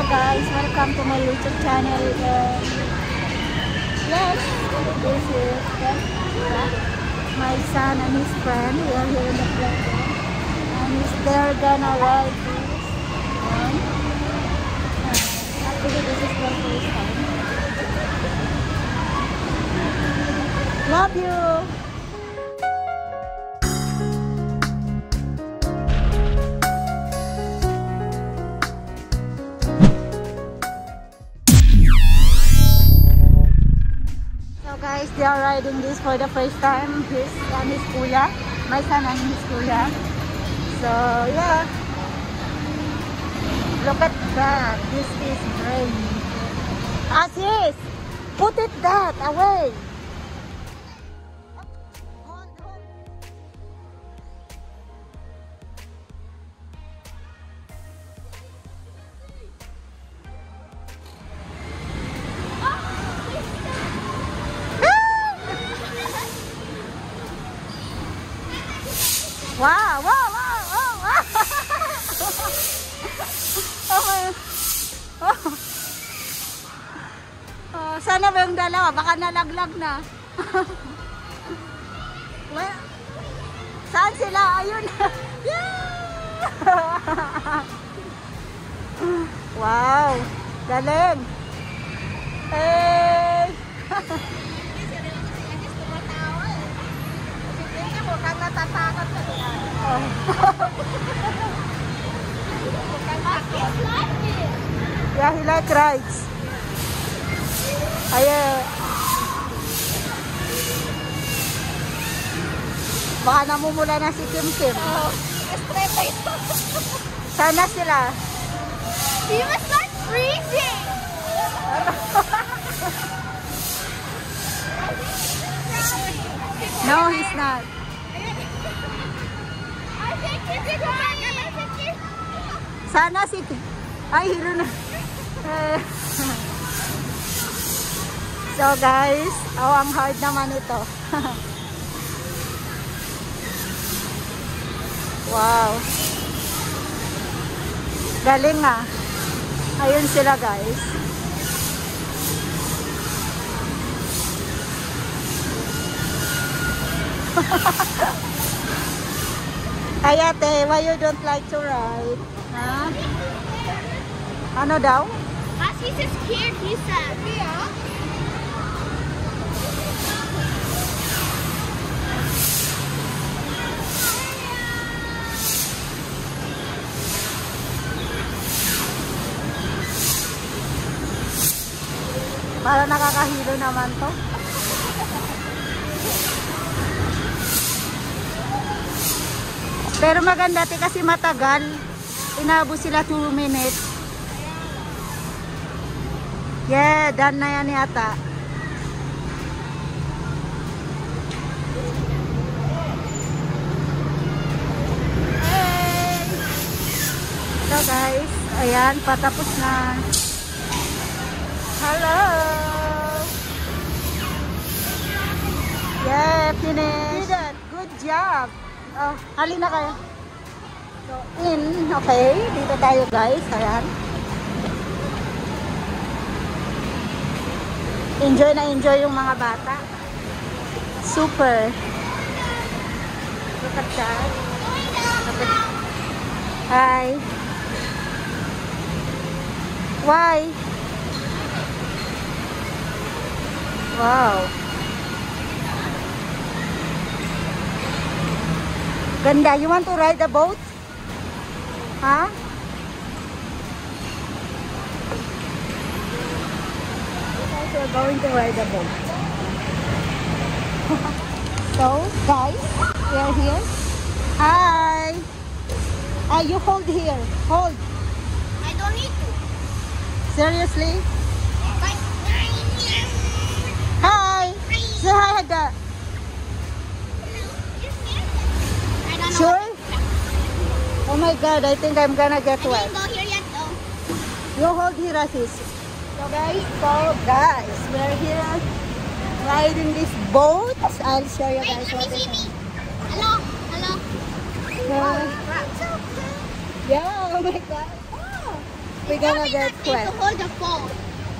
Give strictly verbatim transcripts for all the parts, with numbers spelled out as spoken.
guys, welcome to my YouTube channel. Uh, yes, this is uh, my son and his friend. We are here in the playground, and he's they're gonna ride this. And uh, actually, this is the first time. Love you. Guys, they are riding this for the first time. His and his kuya, my son and his kuya. So yeah, look at that. This is great. Aziz, put it that away. Hold, hold. Wow, wow, wow, wow, wow. Oh my. Oh. Oh, sana ba yung dalawa? Baka nalaglag na. Well, saan sila? Ayun. Yeah! Wow, galing. Hey! Mukhang natatakot sa liyan. Oh. Yeah, he like rides. Ayan. Baka namumula na si Kim Kim. Oh, sana sila. He was like freezing. No, he's not. Sana si... Ay, hilo na. So guys, oh, ang hard naman ito. Wow. Galing ah. Ayun sila guys. Ayate, why you don't like to ride? Huh? Ano daw? As he's scared, he said. Yeah. Para nakakahilo naman to. Pero maganda ti kasi matagal. Inabot sila two minutes. Yeah, done na yan yata. Hey! So guys, ayan, patapos na. Hello! Yeah, finish. Good job. Oh, halina kayo. So, in, okay. Dito tayo guys. Ayan. Enjoy na enjoy yung mga bata. Super. Look at that. Hi. Why? Wow. Ganda. You want to ride a boat? Huh? We're going to ride a boat. So, guys, we are here. Hi. Ah, you hold here. Hold. I don't need to. Seriously? Hi. Say hi, Hada. Sure? Oh my God, I think I'm gonna get I wet. didn't go here yet though. You hold here, Aziz. So guys, so guys, we're here riding this boat. I'll show you Wait, guys let me what see it me. is. Hello, hello. So, yeah, oh my God. Oh, we're gonna Mommy get not able wet. to hold the phone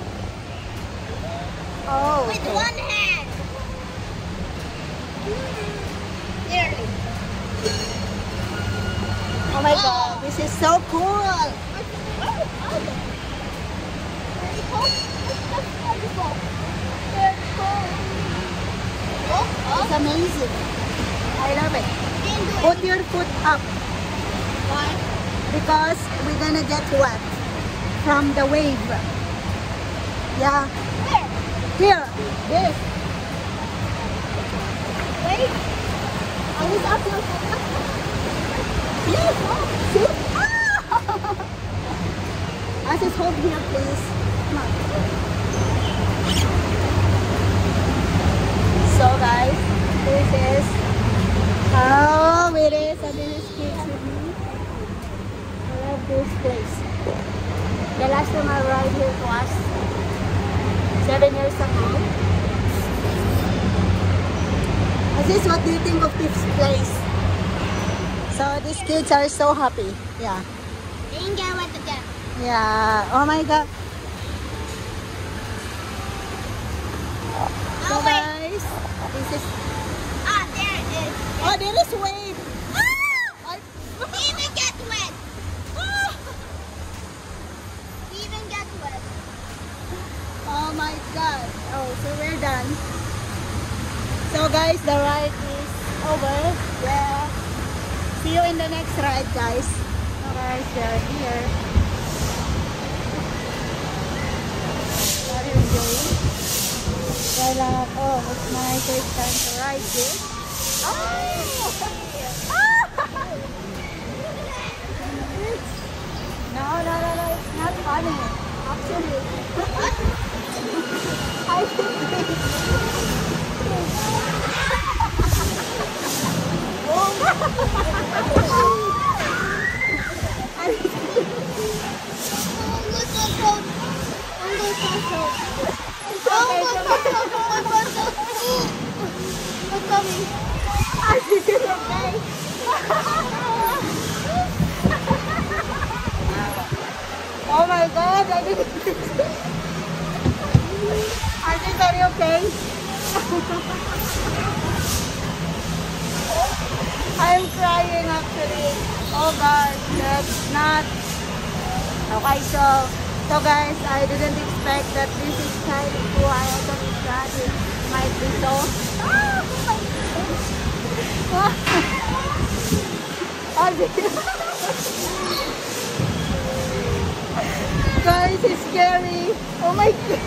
Oh, with okay. one hand. Nearly. Oh my Oh. god, this is so cool. It's amazing. I love it. Put your foot up Why? because we're gonna get wet from the wave. Yeah. Where? Here. This. Wait. I was up your foot up. Yes. See? Ah! Aziz, hold here, please. Come on. So guys, this is how it is, and this is kids with me. I love this place. The last time I arrived here was seven years ago. Aziz, what do you think of this place? So these kids are so happy. Yeah. They didn't get wet again. Yeah. Oh my god. So Oh, wait. guys, this is. Ah, there it is. Oh, there is wave. Ah! I- We even get wet. Ah! We even get wet. Oh my god. Oh, so we're done. So guys, the ride is over. Yeah. See you in the next ride, guys. So guys, they're here. What are you doing? Well, uh, oh, it's my first time to ride this. Oh! It's, no, no, no, no, it's not funny. Actually. I Oh my god, I didn't. Are you very okay? I'm crying actually. Oh god, that's not. Okay, so, so guys, I didn't expect that this is kind of quiet and that it might be so. Oh, guys, it's scary. Oh my god.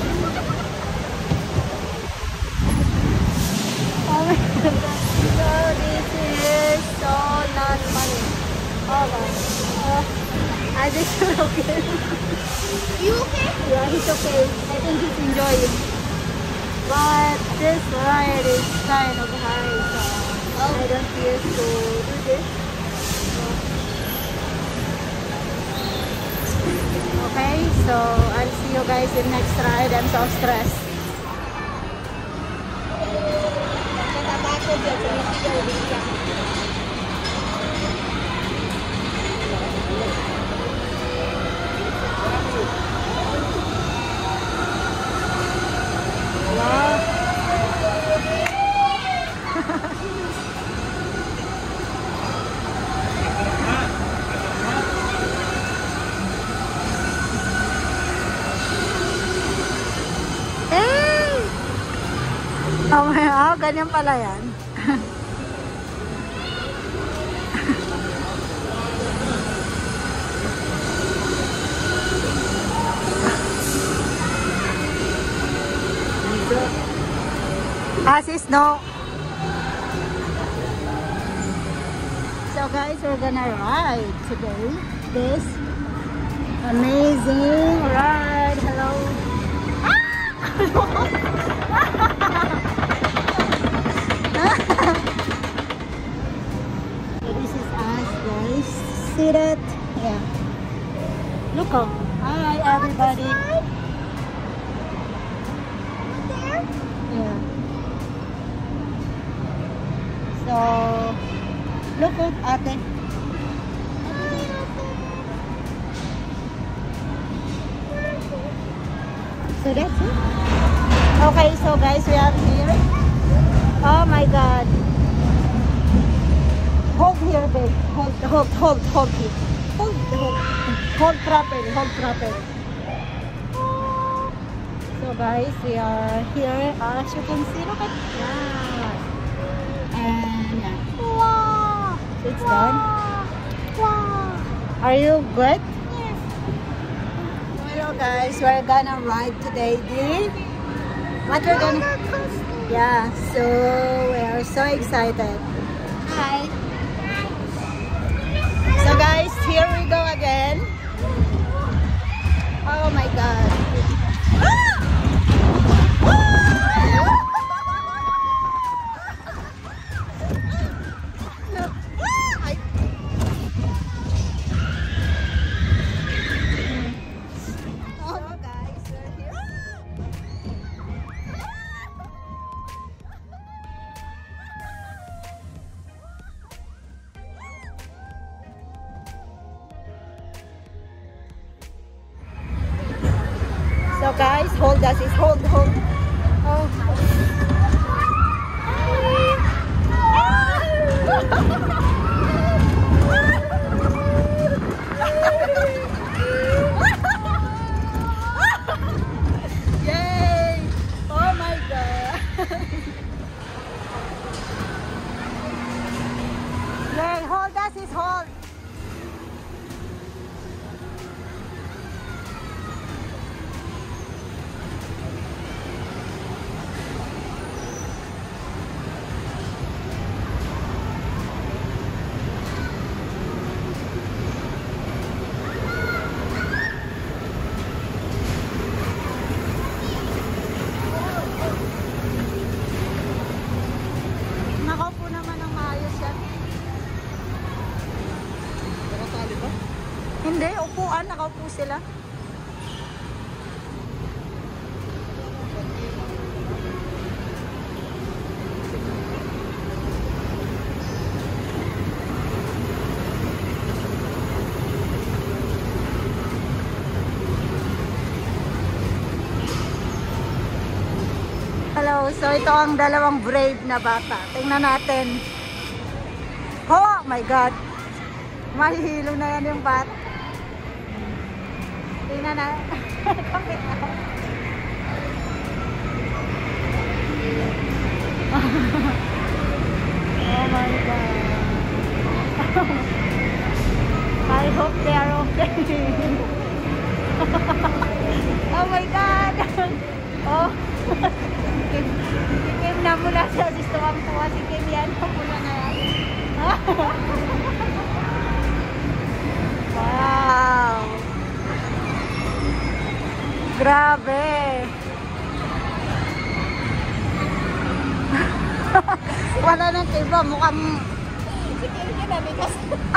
Oh my god. So this is so not funny. Oh god. Oh, I just okay. You okay? Yeah, he's okay. I think he's enjoying. But this ride is kind of high, so I don't feel to do this. Okay, so I'll see you guys in next ride. I'm so stressed. Wow. Oh my, oh, ganyan pala yan. Aziz, no. So guys, we're gonna ride today. This amazing ride. Hello. So this is us, guys. See that? Yeah. Look, oh. Hi, everybody. Yeah. So, look at ate. So that's it. Okay, so guys, we are here. Oh my God. Hold here, babe. Hold, hold, hold, hold here. Hold, hold, hold properly, hold properly. So guys, we are here. As you can see, look at that. And wow, it's done. Wow. Are you good? Yes. Hello guys, we're gonna ride today. The what we're gonna? Yeah. So we are so excited. Hi. So guys, here we go again. Oh my God. So guys, hold us, is hold, hold. Oh. Yay! Oh my God! Yay! Hold us, is hold. Hindi, upuan, nakaupo sila. Hello, so ito ang dalawang brave na bata. Tingnan natin. Oh my God. Mahihilo na yan yung bat. Tingnan na. Kapit na. Oh my God. I hope they are okay. Oh my God. Oh. Si Kim na mula siya. Gusto ang tuwa si Kim yan. Mula na yan. Wow. Grabe. Wala nang tiba. Mukhang si Kim yun na bigas.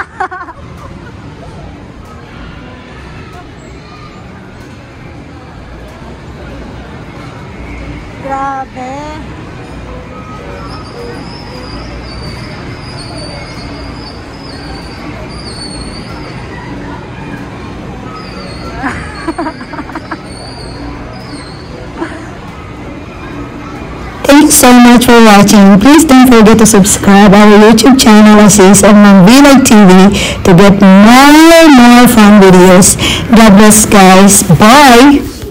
Grabe. Thanks so much for watching. Please don't forget to subscribe our YouTube channel Aziz and Mom Vlog T V to get more more fun videos. God bless guys. Bye!